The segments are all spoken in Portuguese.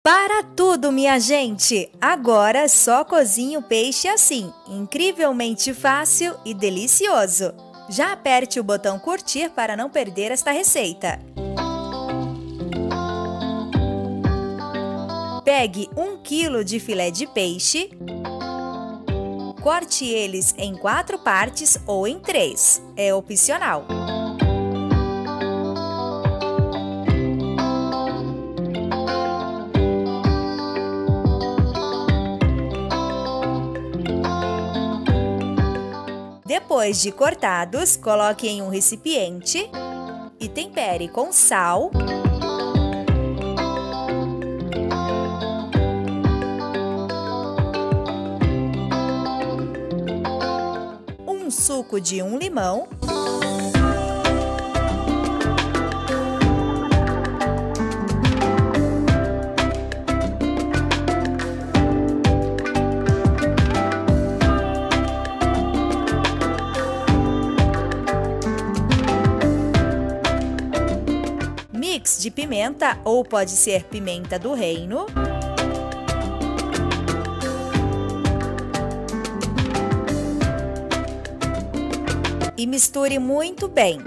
Para tudo, minha gente! Agora só cozinho peixe assim, incrivelmente fácil e delicioso. Já aperte o botão curtir para não perder esta receita. Pegue 1 kg de filé de peixe, corte eles em 4 partes ou em 3, é opcional. Depois de cortados, coloque em um recipiente e tempere com sal, um suco de 1 limão, mix de pimenta ou pode ser pimenta do reino, e misture muito bem.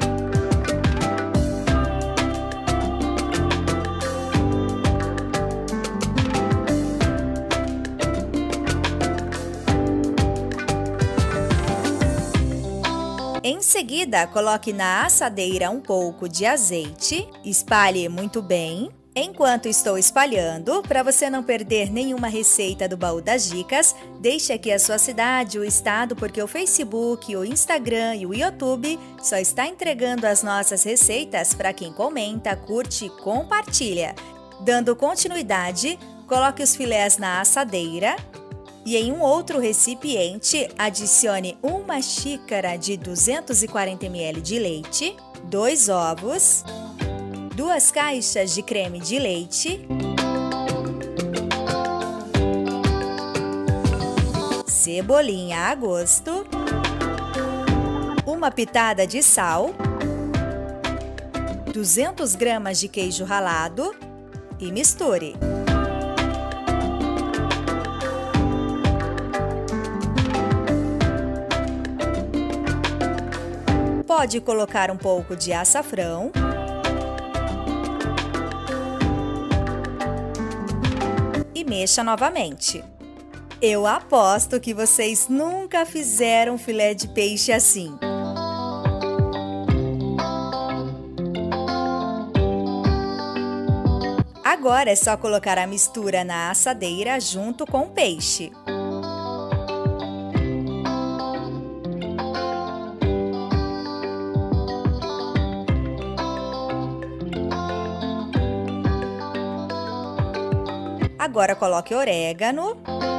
Em seguida, coloque na assadeira um pouco de azeite, espalhe muito bem. Enquanto estou espalhando, para você não perder nenhuma receita do Baú das Dicas, deixe aqui a sua cidade, o estado, porque o Facebook, o Instagram e o YouTube só está entregando as nossas receitas para quem comenta, curte e compartilha. Dando continuidade, coloque os filés na assadeira. E em um outro recipiente, adicione 1 xícara de 240 ml de leite, 2 ovos, 2 caixas de creme de leite, cebolinha a gosto, 1 pitada de sal, 200 gramas de queijo ralado e misture. Pode colocar um pouco de açafrão. E mexa novamente. Eu aposto que vocês nunca fizeram filé de peixe assim. Agora é só colocar a mistura na assadeira junto com o peixe. Agora coloque orégano.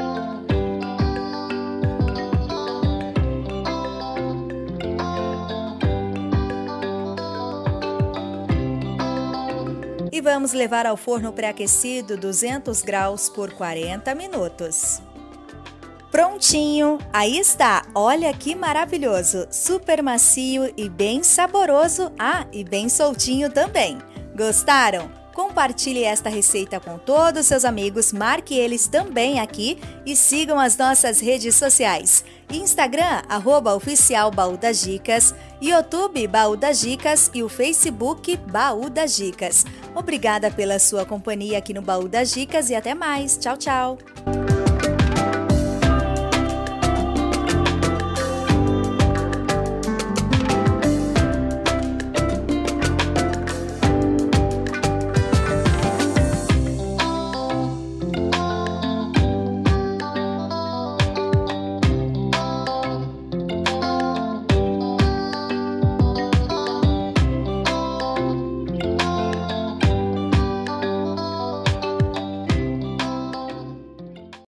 E vamos levar ao forno pré-aquecido 200 graus por 40 minutos. Prontinho! Aí está! Olha que maravilhoso! Super macio e bem saboroso. Ah, e bem soltinho também. Gostaram? Compartilhe esta receita com todos os seus amigos, marque eles também aqui e sigam as nossas redes sociais. Instagram, @oficial Baú das Dicas, YouTube Baú das Dicas e o Facebook Baú das Dicas. Obrigada pela sua companhia aqui no Baú das Dicas e até mais. Tchau, tchau!